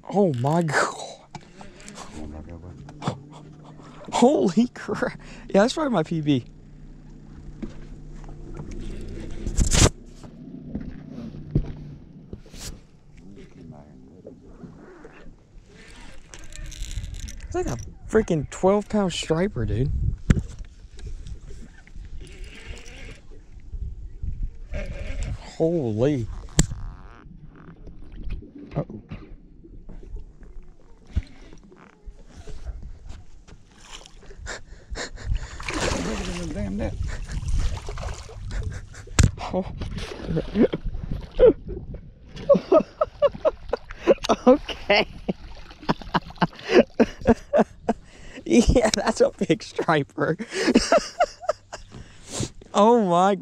Oh my god. Holy crap. Yeah, that's probably my PB. It's like a freaking 12-pound striper, dude. Holy. Uh-oh. Damn net. Oh. Okay. Yeah, that's a big striper. Oh my